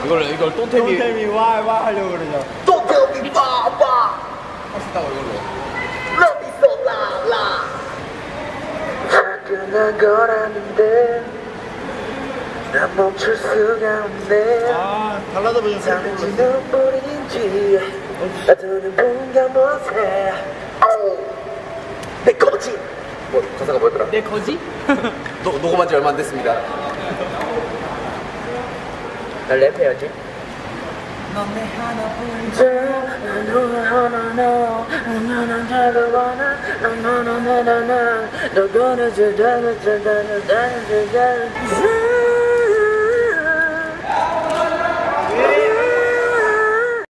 이걸 똥템이 와 하려고 그러죠. 똥템이 와와 하시다고 이걸로. Love is so la 화끈한 거라는데 난 멈출 수가 없네. 아 발라드 버전 사는지 눈물인지 나도는 뭔가 못해. 내 거지. 뭐 가사가 뭐였더라? 내 거지? 녹음한 지 얼마 안 됐습니다. 나 랩해야지. 넌내 하나뿐인 너거는